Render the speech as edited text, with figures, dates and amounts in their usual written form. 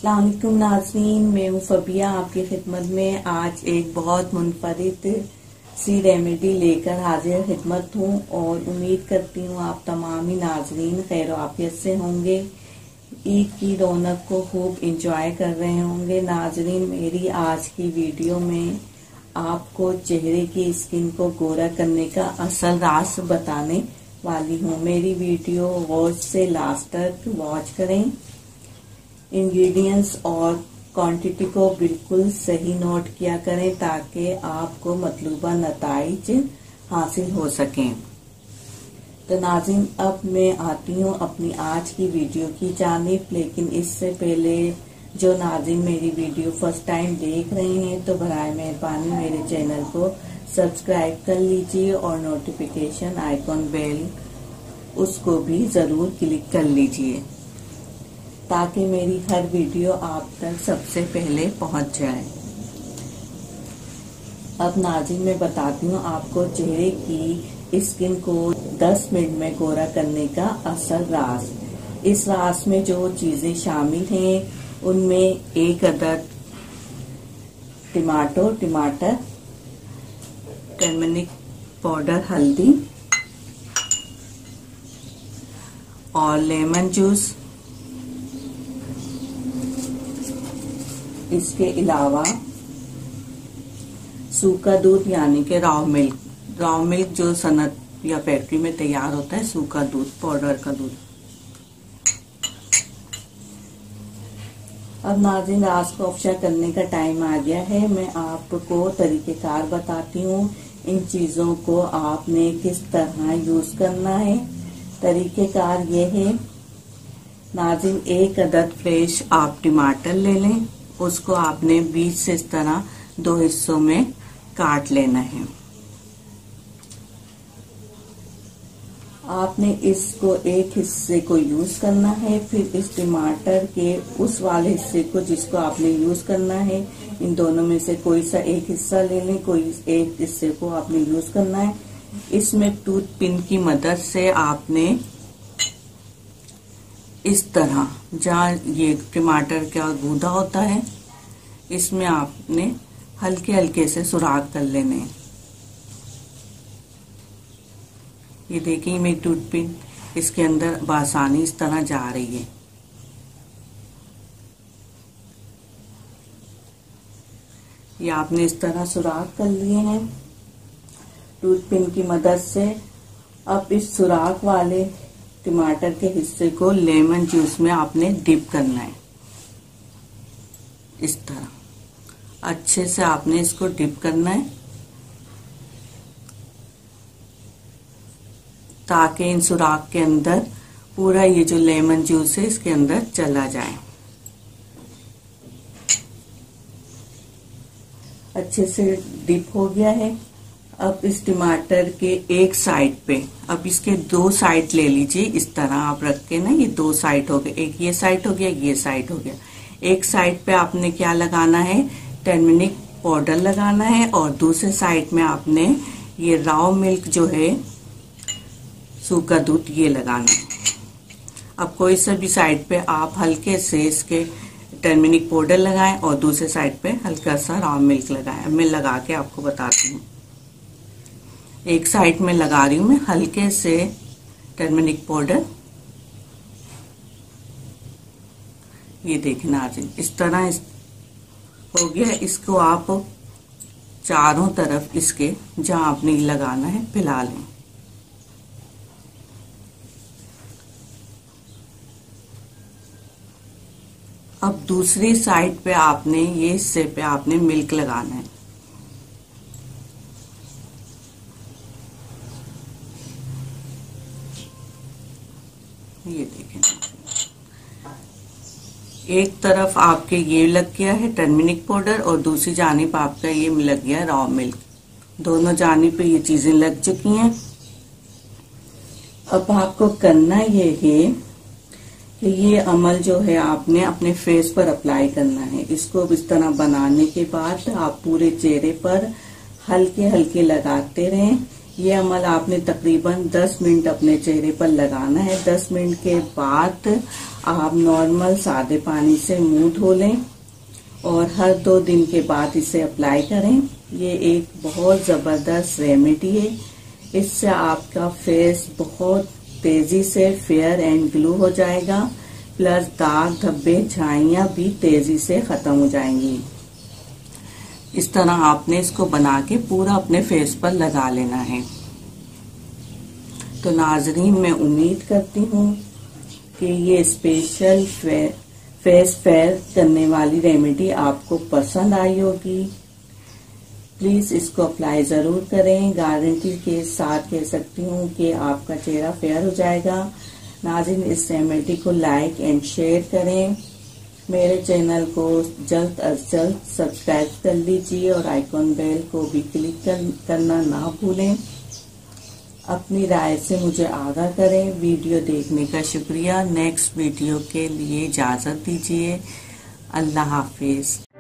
अस्सलाम वालेकुम नाज़रीन, मैं हूँ फबिया आपकी खिदमत में। आज एक बहुत मुनफरिद सी रेमेडी लेकर हाजिर खिदमत हूँ और उम्मीद करती हूँ आप तमाम ही नाज़रीन खैर आफियत से होंगे, ईद की रौनक को खूब इंजॉय कर रहे होंगे। नाज़रीन, मेरी आज की वीडियो में आपको चेहरे की स्किन को गोरा करने का असल राज बताने वाली हूँ। मेरी वीडियो गौर से लास्ट तक वॉच करें। इंग्रेडिएंट्स और क्वांटिटी को बिल्कुल सही नोट किया करें ताकि आपको मतलूबा नताइज हासिल हो सकें। तो नाज़रीन, अब मैं आती हूँ अपनी आज की वीडियो की जानिब, लेकिन इससे पहले जो नाज़रीन मेरी वीडियो फर्स्ट टाइम देख रहे हैं तो बराए मेहरबानी मेरे चैनल को सब्सक्राइब कर लीजिए और नोटिफिकेशन आइकॉन बेल उसको भी ज़रूर क्लिक कर लीजिए ताकि मेरी हर वीडियो आप तक सबसे पहले पहुंच जाए। अब नाज़रीन, मैं बताती हूँ आपको चेहरे की स्किन को 10 मिनट में गोरा करने का असल राज। इस राज में जो चीजें शामिल हैं उनमें 1 अदद टमाटर, टर्मरिक पाउडर हल्दी और लेमन जूस। इसके अलावा सूखा दूध यानी कि राव मिल्क जो सनत या फैक्ट्री में तैयार होता है, सूखा दूध, पाउडर का दूध। अब नाज़रीन, राज को अफशा करने का टाइम आ गया है। मैं आपको तरीकेकार बताती हूँ इन चीजों को आपने किस तरह यूज करना है। तरीकेकार ये है नाज़रीन, 1 अदद फ्रेश आप टमाटर ले लें, उसको आपने बीच से इस तरह 2 हिस्सों में काट लेना है। आपने इसको एक हिस्से को यूज करना है, फिर इस टमाटर के उस वाले हिस्से को जिसको आपने यूज करना है, इन दोनों में से कोई सा एक हिस्सा ले लें, कोई एक हिस्से को आपने यूज करना है। इसमें टूथ पिन की मदद से आपने इस तरह जहाँ ये टमाटर का गूदा होता है इसमें आपने हल्के हल्के से सुराख कर लेने। ये देखिए मेरी टूथ पिन इसके अंदर बासानी इस तरह जा रही है। ये आपने इस तरह सुराख कर लिए हैं टूथ पिन की मदद से। अब इस सुराख वाले टमाटर के हिस्से को लेमन जूस में आपने डिप करना है। इस तरह अच्छे से आपने इसको डिप करना है ताकि इन सुराख के अंदर पूरा ये जो लेमन जूस है इसके अंदर चला जाए। अच्छे से डिप हो गया है। अब इस टमाटर के एक साइड पे, अब इसके 2 साइड ले लीजिए। इस तरह आप रख के ना, ये 2 साइड हो गए, एक ये साइड हो गया, ये साइड हो गया। एक साइड पे आपने क्या लगाना है, टर्मरिक पाउडर लगाना है और दूसरे साइड में आपने ये राव मिल्क जो है सूखा दूध ये लगाना है। अब कोई सा भी साइड पे आप हल्के से इसके टर्मरिक पाउडर लगाएं और दूसरे साइड पे हल्का सा राव मिल्क लगाएं। मैं लगा के आपको बताती हूँ। एक साइड में लगा रही हूँ मैं हल्के से टर्मरिक पाउडर। ये देखें नाज़रीन, इस तरह हो गया। इसको आप चारों तरफ इसके जहां आपने लगाना है फैला लें। अब दूसरी साइड पे आपने ये हिस्से पे आपने मिल्क लगाना है। ये देखें, एक तरफ आपके ये लग गया है टर्मरिक पाउडर और दूसरी जानिब आपका ये लग गया रॉ मिल्क। दोनों जानिब पे ये चीजें लग चुकी हैं। अब आपको करना ये है कि ये अमल जो है आपने अपने फेस पर अप्लाई करना है। इसको इस तरह बनाने के बाद आप पूरे चेहरे पर हल्के हल्के लगाते रहें। ये अमल आपने तकरीबन 10 मिनट अपने चेहरे पर लगाना है। 10 मिनट के बाद आप नॉर्मल सादे पानी से मुंह धो लें और हर 2 दिन के बाद इसे अप्लाई करें। ये एक बहुत ज़बरदस्त रेमेडी है। इससे आपका फेस बहुत तेजी से फेयर एंड ग्लो हो जाएगा, प्लस दाग धब्बे झाइयाँ भी तेजी से खत्म हो जाएंगी। इस तरह आपने इसको बना के पूरा अपने फेस पर लगा लेना है। तो नाजरीन, मैं उम्मीद करती हूँ कि ये स्पेशल फेस फेयर करने वाली रेमेडी आपको पसंद आई होगी। प्लीज इसको अप्लाई जरूर करें। गारंटी के साथ कह सकती हूँ कि आपका चेहरा फेयर हो जाएगा। नाज़रीन, इस रेमेडी को लाइक एंड शेयर करें। मेरे चैनल को जल्द अज जल्द सब्सक्राइब कर लीजिए और आइकॉन बेल को भी क्लिक करना ना भूलें। अपनी राय से मुझे आगाह करें। वीडियो देखने का शुक्रिया। नेक्स्ट वीडियो के लिए इजाजत दीजिए। अल्लाह हाफिज।